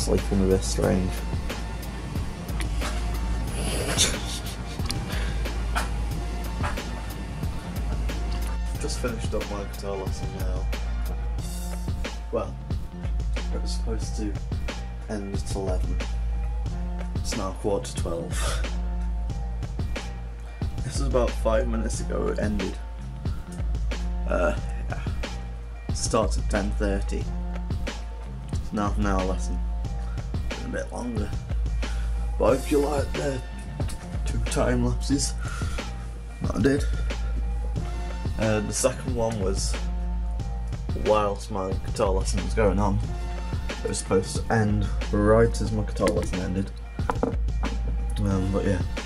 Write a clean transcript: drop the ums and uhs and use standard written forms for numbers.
sleeping a bit strange. Just finished up my guitar lesson now. Well, it was supposed to end at 11. It's now 11:45. This was about 5 minutes ago it ended. Yeah. Starts at 10:30. It's now an hour lesson. It's a bit longer. But I hope you like the 2 time lapses that I did. The second one was whilst my guitar lesson was going on. It was supposed to end right as my guitar lesson ended. But yeah.